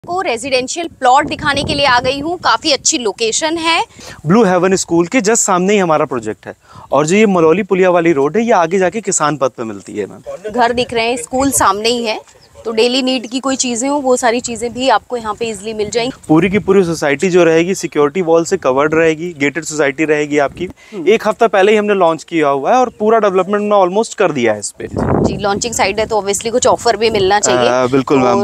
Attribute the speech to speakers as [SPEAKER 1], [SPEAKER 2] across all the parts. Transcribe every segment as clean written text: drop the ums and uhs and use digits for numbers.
[SPEAKER 1] को residential plot दिखाने के लिए आ गई हूँ। काफी अच्छी लोकेशन है।
[SPEAKER 2] ब्लू हेवन स्कूल के जस्ट सामने ही हमारा प्रोजेक्ट है और जो ये मलौली पुलिया वाली रोड है ये आगे जाके किसान पथ पे मिलती है मैम।
[SPEAKER 1] घर दिख रहे हैं, स्कूल सामने ही है, तो डेली नीड की कोई चीजें हो वो सारी चीजें भी आपको यहाँ पे इजीली मिल जाएंगी।
[SPEAKER 2] पूरी की पूरी सोसाइटी जो रहेगी सिक्योरिटी वॉल से कवर्ड रहेगी, गेटेड सोसाइटी रहेगी आपकी। एक हफ्ता पहले ही हमने लॉन्च किया हुआ है और पूरा डेवलपमेंट में ऑलमोस्ट कर दिया है इस पे।
[SPEAKER 1] जी, लॉन्चिंग साइड है तो ऑब्वियसली कुछ ऑफर भी मिलना चाहिए।
[SPEAKER 2] बिल्कुल ma'am.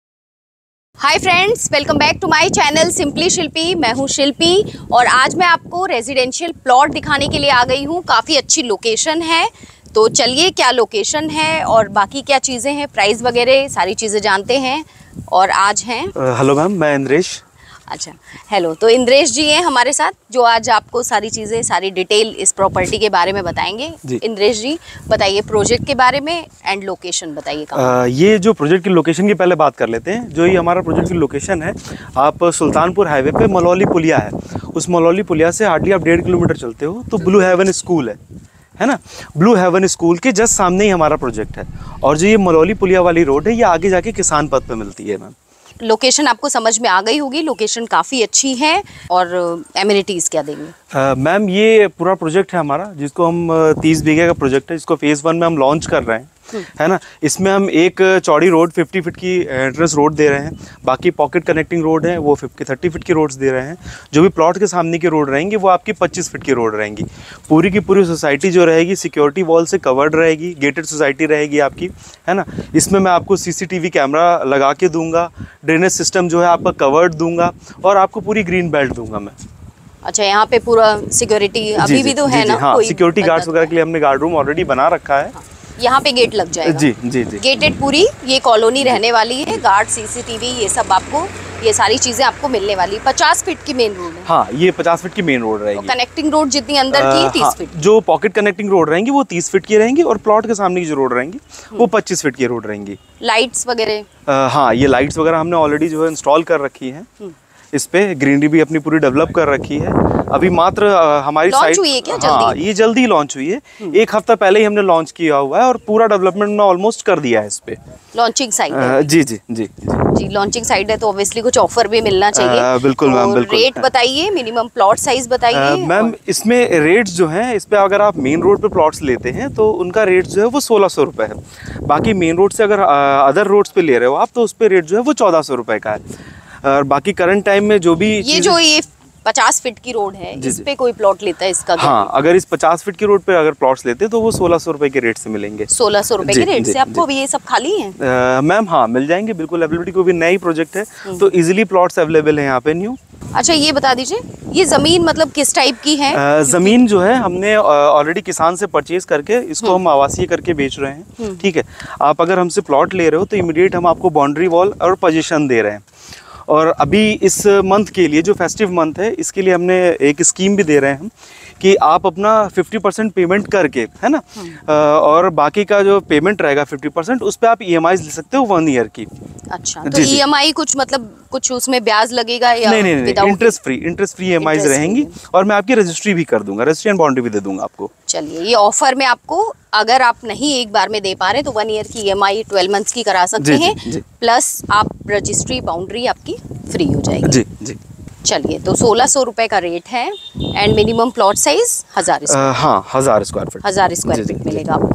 [SPEAKER 1] Hi friends, welcome back to my channel simply Shilpi. मैं हूँ शिल्पी और आज मैं आपको रेजिडेंशियल प्लॉट दिखाने के लिए आ गई हूँ। काफ़ी अच्छी लोकेशन है, तो चलिए क्या लोकेशन है और बाकी क्या चीज़ें हैं, प्राइस वगैरह सारी चीज़ें जानते हैं। और आज हैं
[SPEAKER 2] हेलो मैम, मैं इंद्रेश।
[SPEAKER 1] अच्छा, हेलो। तो इंद्रेश जी हैं हमारे साथ जो आज आपको सारी चीज़ें, सारी डिटेल इस प्रॉपर्टी के बारे में बताएंगे। इंद्रेश जी बताइए प्रोजेक्ट के बारे में एंड लोकेशन बताइए कहाँ।
[SPEAKER 2] ये जो प्रोजेक्ट की लोकेशन की पहले बात कर लेते हैं। जो ये हमारा प्रोजेक्ट की लोकेशन है, आप सुल्तानपुर हाईवे पे मलौली पुलिया है, उस मलौली पुलिया से हार्डली आप 1.5 किलोमीटर चलते हो तो ब्लू हेवन स्कूल है ना। ब्लू हेवन स्कूल के जस्ट सामने ही हमारा प्रोजेक्ट है और जो ये मलौली पुलिया वाली रोड है ये आगे जाके किसान पथ पे मिलती है मैम।
[SPEAKER 1] लोकेशन आपको समझ में आ गई होगी, लोकेशन काफ़ी अच्छी है। और एमिनिटीज़ क्या देंगे?
[SPEAKER 2] मैम ये पूरा प्रोजेक्ट है हमारा जिसको हम 30 बीघे का प्रोजेक्ट है, जिसको फेज़ 1 में हम लॉन्च कर रहे हैं, है ना। इसमें हम एक चौड़ी रोड 50 फीट की एंट्रेंस रोड दे रहे हैं, बाकी पॉकेट कनेक्टिंग रोड है वो 30 फीट की रोड्स दे रहे हैं। जो भी प्लॉट के सामने की रोड रहेंगी वो आपकी 25 फीट की रोड रहेंगी। पूरी की पूरी सोसाइटी जो रहेगी सिक्योरिटी वॉल से कवर्ड रहेगी, गेटेड सोसाइटी रहेगी आपकी, है ना। इसमें मैं आपको CCTV कैमरा लगा के दूंगा, ड्रेनेज सिस्टम जो है आपका कवर्ड दूंगा और आपको पूरी ग्रीन बेल्ट दूंगा मैं।
[SPEAKER 1] अच्छा, यहाँ पे पूरा सिक्योरिटी अभी भी तो है ना?
[SPEAKER 2] हाँ, सिक्योरिटी गार्ड्स वगैरह के लिए हमने गार्ड रूम ऑलरेडी बना रखा है।
[SPEAKER 1] यहाँ पे गेट लग जाएगा।
[SPEAKER 2] जी जी जी,
[SPEAKER 1] गेटेड पूरी ये कॉलोनी रहने वाली है। गार्ड, CCTV ये सब आपको, ये सारी चीजें आपको मिलने वाली। 50 फीट की मेन रोड है।
[SPEAKER 2] हाँ, ये 50 फीट की मेन रोड रहेगी।
[SPEAKER 1] कनेक्टिंग रोड जितनी अंदर की 30 फीट।
[SPEAKER 2] जो पॉकेट कनेक्टिंग रोड रहेंगी वो 30 फीट की रहेंगी और प्लॉट के सामने की जो रोड रहेंगी वो 25 फीट की रोड रहेंगी।
[SPEAKER 1] लाइट्स वगैरह?
[SPEAKER 2] हाँ, ये लाइट्स वगैरह हमने ऑलरेडी जो है इंस्टॉल कर रखी है। इस पे ग्रीनरी भी अपनी पूरी डेवलप कर रखी है। अभी मात्र हमारी साइट
[SPEAKER 1] हुई है क्या?
[SPEAKER 2] हाँ, ये जल्दी लॉन्च हुई है। एक हफ्ता पहले ही हमने लॉन्च किया हुआ है और पूरा डेवलपमेंट में ऑलमोस्ट कर दिया है इस पे।
[SPEAKER 1] लॉन्चिंग साइड है।
[SPEAKER 2] जी जी जी
[SPEAKER 1] जी, लॉन्चिंग साइड है तो ऑब्वियसली कुछ ऑफर भी मिलना चाहिए।
[SPEAKER 2] बिल्कुल मैम, बिल्कुल।
[SPEAKER 1] रेट बताइए, मिनिमम प्लॉट साइज बताइए।
[SPEAKER 2] मैम इसमें रेट्स जो हैं, इस पे अगर आप मेन रोड पे प्लॉट्स लेते हैं तो उनका रेट जो है वो 1600 रुपये है। बाकी मेन रोड से अगर अदर रोड्स पे ले रहे हो आप तो उस पे रेट जो है वो 1400 रुपये का है। और बाकी करंट टाइम में जो भी
[SPEAKER 1] ये 50 फीट की रोड है, इस पे कोई प्लॉट लेता है इसका?
[SPEAKER 2] हाँ, अगर इस 50 फीट की रोड पे अगर प्लॉट्स लेते हैं तो वो 1600 रुपए के रेट से मिलेंगे।
[SPEAKER 1] 1600 रुपए के रेट से आपको भी ये सब खाली है?
[SPEAKER 2] मैम हाँ, मिल जाएंगे बिल्कुल। अवेलेबिलिटी को भी नई प्रोजेक्ट है तो इजीली प्लॉट्स अवेलेबल है यहाँ पे न्यू।
[SPEAKER 1] अच्छा, ये बता दीजिए ये जमीन मतलब किस टाइप की है?
[SPEAKER 2] जमीन जो है हमने ऑलरेडी किसान से परचेज करके इसको हम आवासीय करके बेच रहे हैं। ठीक है, आप अगर हमसे प्लॉट ले रहे हो तो इमीडिएट हम आपको बाउंड्री वॉल और पोजीशन दे रहे हैं। और अभी इस मंथ के लिए जो फेस्टिव मंथ है इसके लिए हमने एक स्कीम भी दे रहे हैं हम कि आप अपना 50% पेमेंट करके, है ना, और बाकी का जो पेमेंट रहेगा 50% उस पर आप EMI ले सकते हो 1 ईयर की।
[SPEAKER 1] अच्छा, तो EMI कुछ मतलब कुछ उसमें ब्याज लगेगा या?
[SPEAKER 2] नहीं, इंटरेस्ट फ्री EMIs रहेंगी और मैं आपकी रजिस्ट्री भी कर दूंगा, रजिस्ट्री एंड बाउंड्री भी दे दूंगा आपको।
[SPEAKER 1] चलिए, ये ऑफर में आपको अगर आप नहीं एक बार में दे पा रहे तो 1 ईयर की EMI 12 मंथ्स की करा सकते हैं, प्लस आप रजिस्ट्री बाउंड्री आपकी फ्री हो जाएगी। जी जी। चलिए, तो 1600 रुपए का रेट है and minimum plot size 1000 square.
[SPEAKER 2] हाँ, 1000 स्क्वायर फीट।
[SPEAKER 1] 1000 स्क्वायर फीट मिलेगा आपको।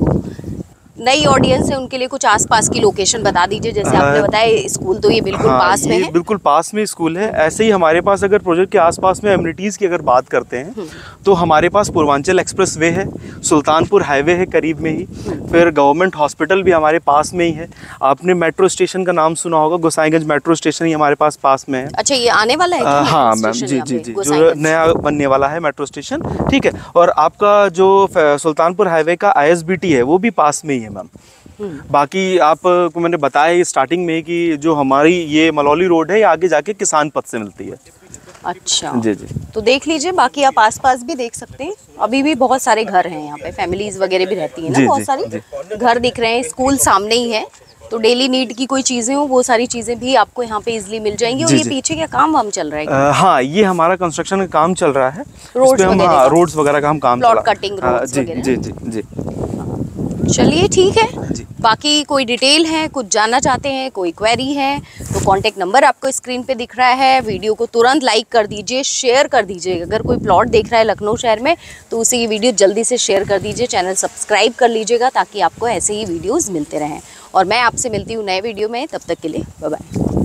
[SPEAKER 1] नई ऑडियंस है उनके लिए कुछ आसपास की लोकेशन बता दीजिए। जैसे आपने बताया स्कूल तो ये बिल्कुल पास में है।
[SPEAKER 2] बिल्कुल पास में स्कूल है। ऐसे ही हमारे पास अगर प्रोजेक्ट के आसपास में एमिनिटीज़ की अगर बात करते हैं तो हमारे पास पूर्वांचल एक्सप्रेस वे है, सुल्तानपुर हाईवे है करीब में ही, फिर गवर्नमेंट हॉस्पिटल भी हमारे पास में ही है। आपने मेट्रो स्टेशन का नाम सुना होगा, गोसाईगंज मेट्रो स्टेशन ही हमारे पास में है।
[SPEAKER 1] अच्छा, ये आने वाला है?
[SPEAKER 2] हाँ मैम, जी जी जी, जो नया बनने वाला है मेट्रो स्टेशन। ठीक है, और आपका जो सुल्तानपुर हाईवे का ISBT है वो भी पास में ही है मैम। बाकी आपको मैंने बताया स्टार्टिंग में कि जो हमारी ये मलौली रोड है ये आगे जाके किसान पथ से मिलती है।
[SPEAKER 1] अच्छा
[SPEAKER 2] जी जी,
[SPEAKER 1] तो देख लीजिए। बाकी आप आसपास भी देख सकते हैं, अभी भी बहुत सारे घर हैं यहाँ पे, फैमिलीज वगैरह भी रहती है ना, बहुत सारी घर दिख रहे हैं। स्कूल सामने ही है तो डेली नीड की कोई चीजें हो वो सारी चीजें भी आपको यहाँ पे इजीली मिल जाएंगी। और ये पीछे क्या काम वाम चल रहा है?
[SPEAKER 2] हाँ, ये हमारा कंस्ट्रक्शन का काम चल रहा है,
[SPEAKER 1] रोड्स
[SPEAKER 2] वगैरह का हम काम,
[SPEAKER 1] प्लॉट कटिंग,
[SPEAKER 2] जी जी जी जी।
[SPEAKER 1] चलिए ठीक है।
[SPEAKER 2] जी।
[SPEAKER 1] बाकी कोई डिटेल है, कुछ जानना चाहते हैं, कोई क्वेरी है, तो कांटेक्ट नंबर आपको स्क्रीन पे दिख रहा है। वीडियो को तुरंत लाइक कर दीजिए, शेयर कर दीजिए। अगर कोई प्लॉट देख रहा है लखनऊ शहर में तो उसे ये वीडियो जल्दी से शेयर कर दीजिए। चैनल सब्सक्राइब कर लीजिएगा ताकि आपको ऐसे ही वीडियोज़ मिलते रहें। और मैं आपसे मिलती हूँ नए वीडियो में, तब तक के लिए बाय बाय।